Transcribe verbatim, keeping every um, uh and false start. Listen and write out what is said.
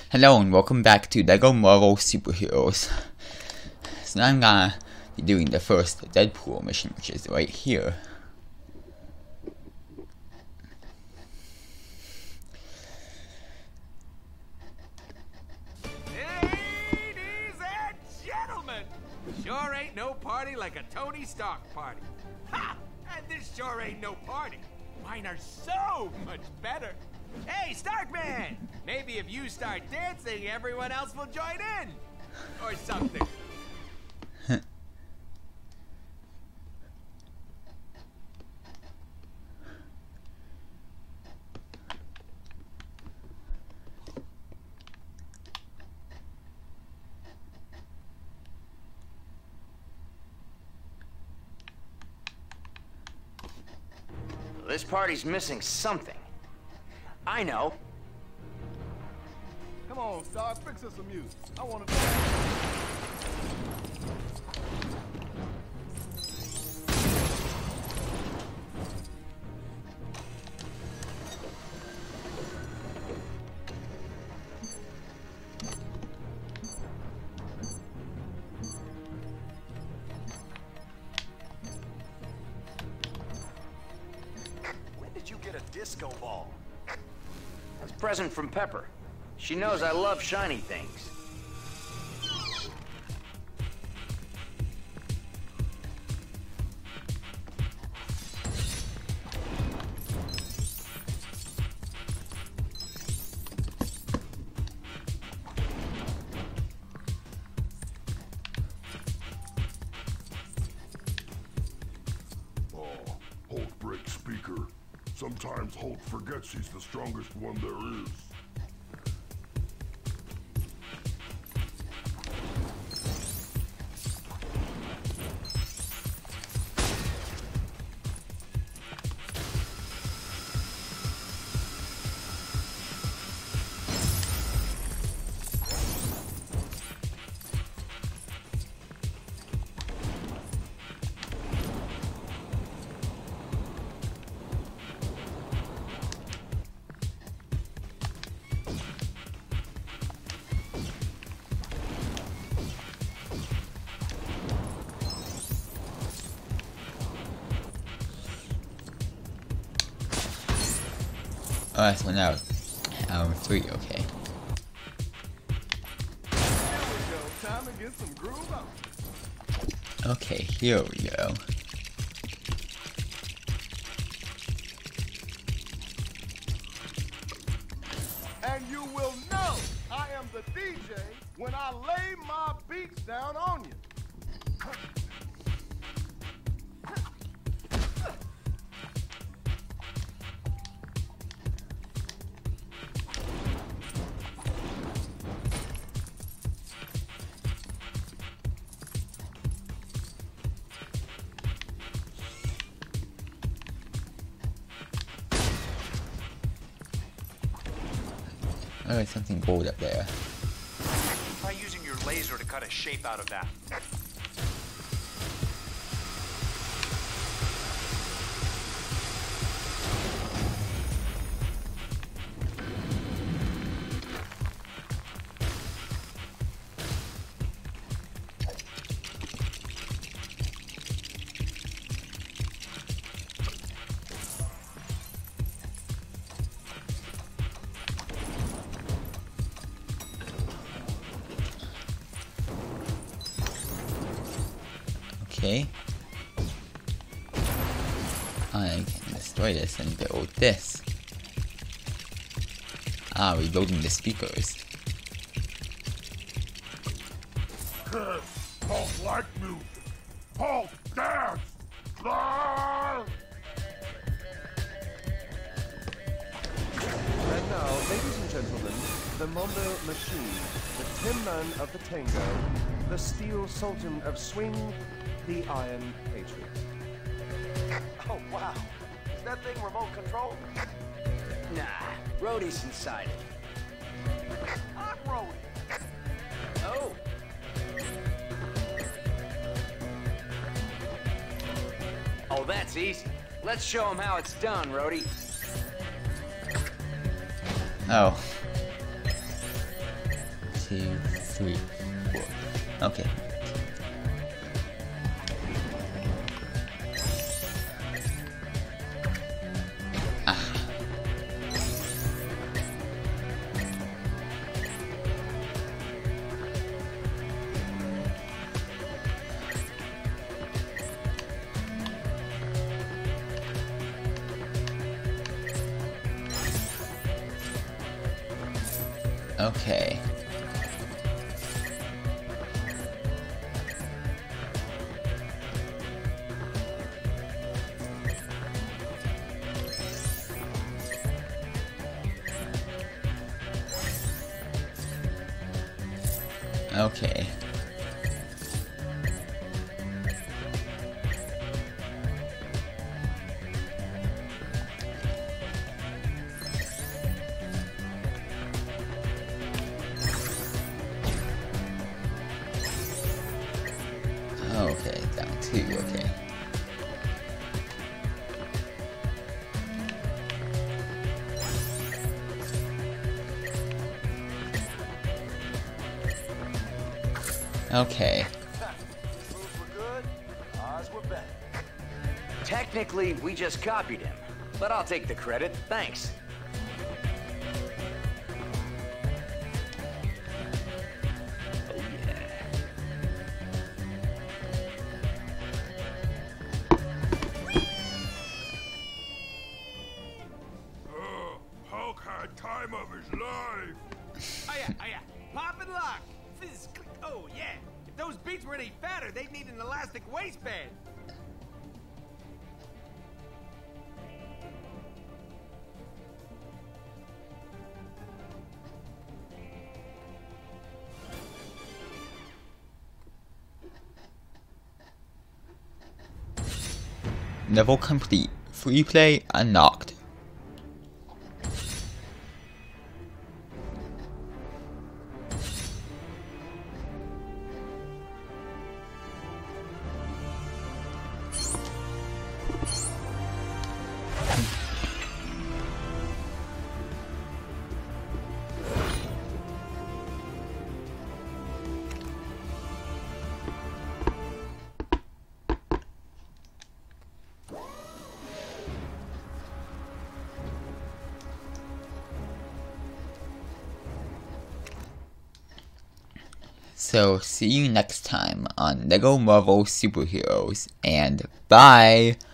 Hello and welcome back to LEGO Marvel Superheroes. So now I'm gonna be doing the first Deadpool mission, which is right here. Ladies and gentlemen, sure ain't no party like a Tony Stark party. Ha! And this sure ain't no party. Mine are so much better. Hey, Starkman! Maybe if you start dancing, everyone else will join in! Or something. This party's missing something. I know. Come on, Stark, fix us some music. I want to dance. When did you get a disco ball? It's a present from Pepper. She knows I love shiny things. Oh, Hulk breaks speaker. Sometimes Hulk forgets he's the strongest one there is. Oh, that's one out. Um, three, okay. Here we go. Time to get some groove on. Okay, here we go. And you will know I am the D J when I lay my beats down on you. Oh, there's something gold up there. Try using your laser to cut a shape out of that. Okay. I can destroy this and build this. Ah, reloading the speakers. Hulk like music. Hulk dance. Ah! And now, ladies and gentlemen, the Mondo Machine, the Tin Man of the Tango, the Steel Sultan of Swing, the Iron Patriot. Oh, wow. Is that thing remote controlled? Nah, Rhodey's inside it. I'm Rhodey. Oh. Oh, that's easy. Let's show him how it's done, Rhodey. Oh. two, three, four. Okay. Okay. Okay. Okay, down two, okay. Okay. Moves were good, ours were better. Technically, we just copied him, but I'll take the credit. Thanks. Oh yeah. Oh, Hulk had time of his life. Oh yeah, oh yeah. Pop and lock. Fizz, click. Oh yeah. If those beats were any fatter, they'd need an elastic waistband. Level complete. Free play unlocked. So, see you next time on LEGO Marvel Superheroes, and bye!